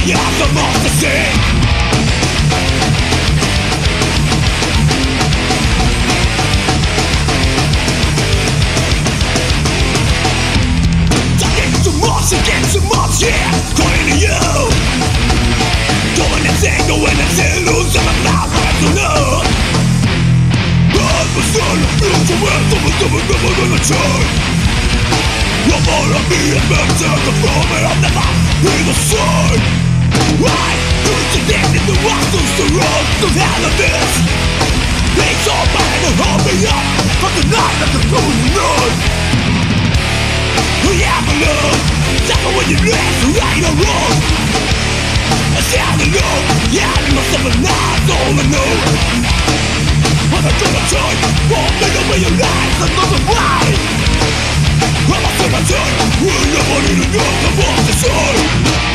have the most to see. Talking too much, yeah, calling to you. Doing anything, doing anything, losing my mouth, I don't know. I'm a son of future, where someone's never gonna change. You're all of me, and men take the form, and I'm never in the sun. I used to think in the rosters, the road to hell of this. It's all mine to hold me up from the night of the golden road. We have a love, never when you live, right or wrong. I stand alone, yeah, I must have a life, all I know. I'm not gonna turn, won't make up your life another way. I'm not gonna turn, we'll never need to know the more to say.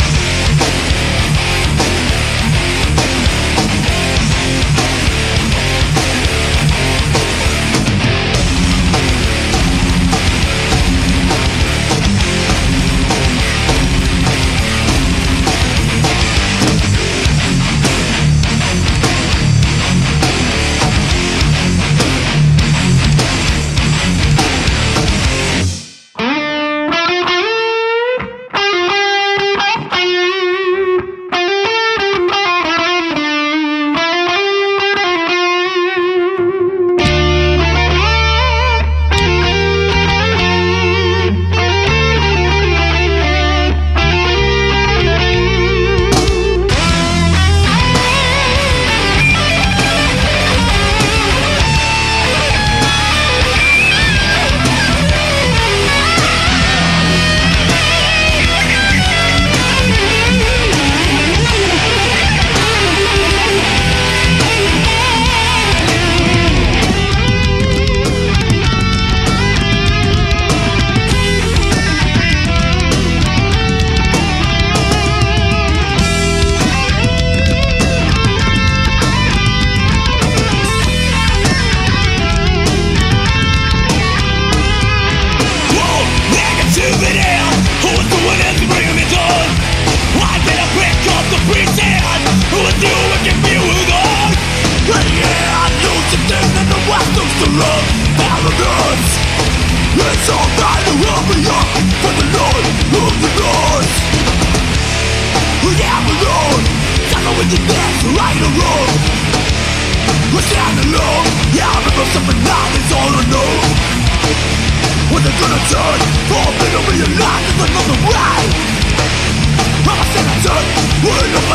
We're